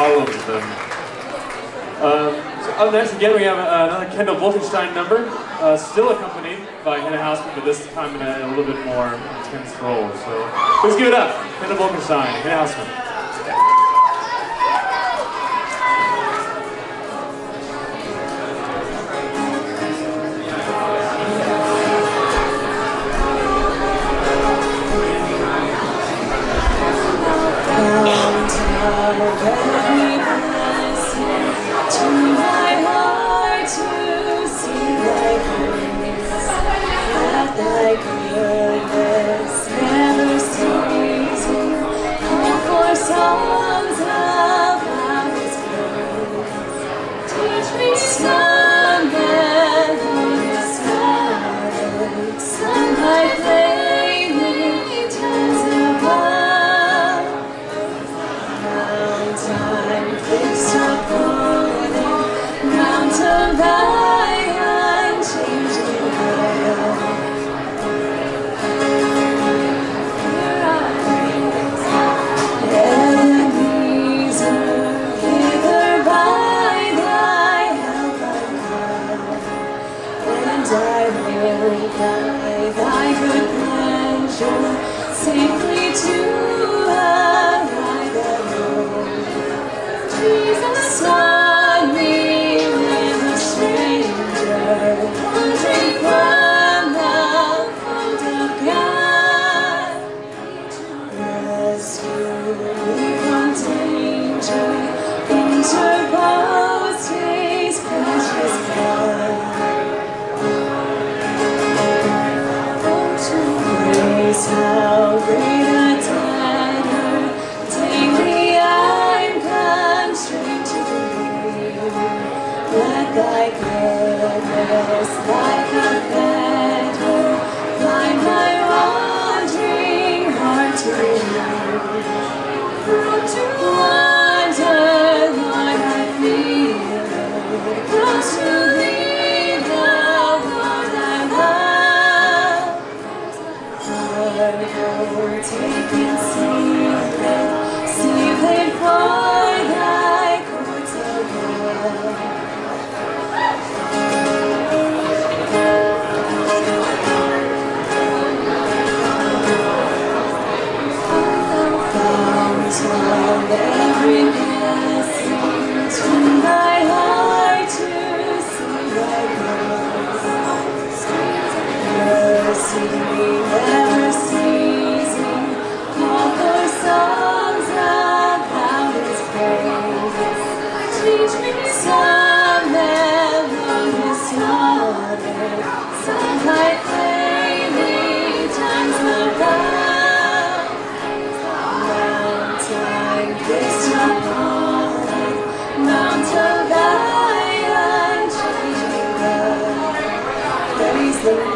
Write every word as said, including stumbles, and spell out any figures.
all of them. Um, so up next, again, we have uh, another Kendall Wolfenstein number, uh, still accompanied by Hannah Houseman, but this time in a, in a little bit more intense role. So let's give it up. Kendall Wolfenstein, Hannah Houseman. Safely to arrive at home. Jesus saw me with a stranger, wandering from the fold of God. Rescue me from danger, interposed His precious blood. How great a debtor daily I'm constrained to believe. Let Thy goodness, like a fetter, blind my wandering heart to believe. Prone to wander, Lord, I feel it. Prone to leave the Lord I love. Taken secret, secret for Thy courts above. Fount of every blessing, turn Thy heart to see Thy grace. Mercy never ceasing, call for songs about His praise. Teach me some melodious sonnet, some like flaming tongues above. Mountain fixed upon it, Mount of Thy unchanging love. Praise the Lord.